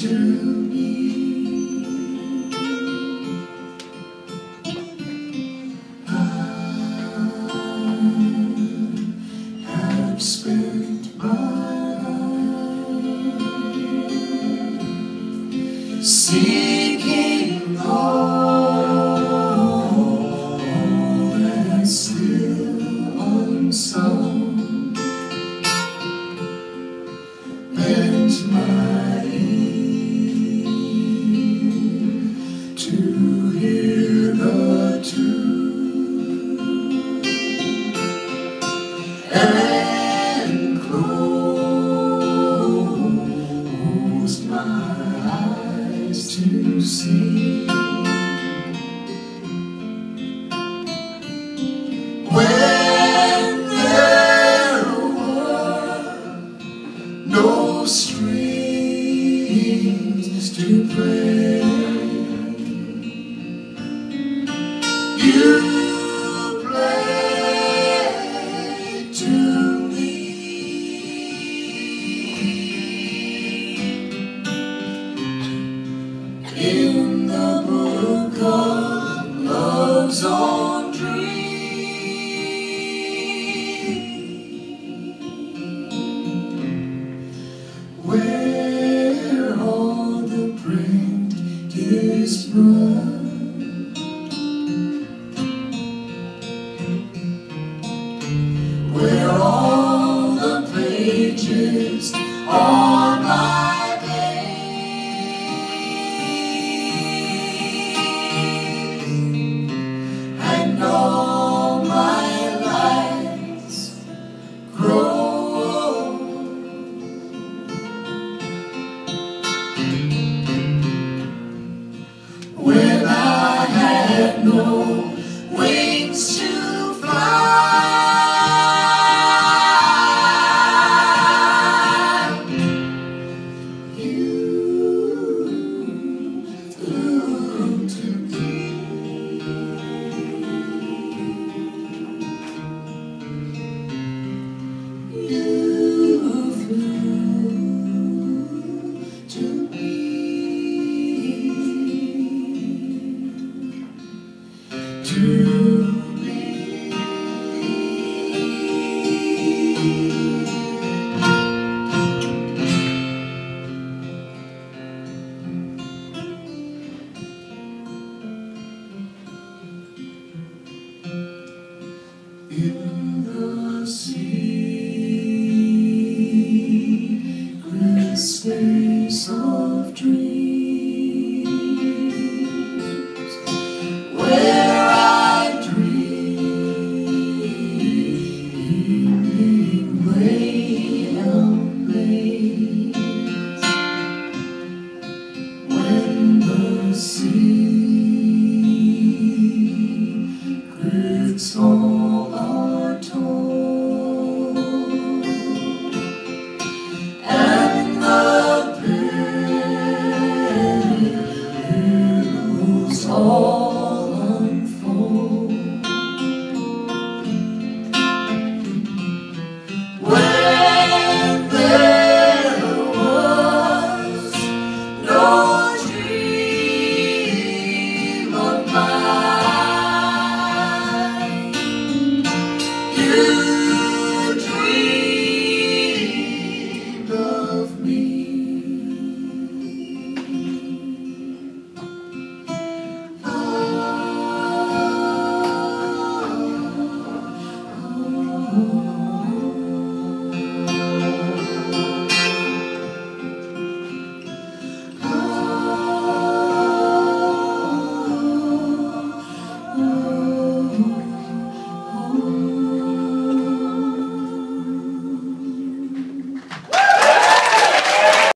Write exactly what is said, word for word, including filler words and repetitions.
to me. I have spent my life seeking all that's still unsung. Bent my ear to hear the tune and closed my eyes to see. When there were no strings to play, you played to me. In the book of love's own dream, where all the print is run, where all the pages are my days, and all my lights grow old. When I had no wings to fly, you flew to me. You flew to me. To me. In the secret space of dreams, where I dream in Helm, when the sea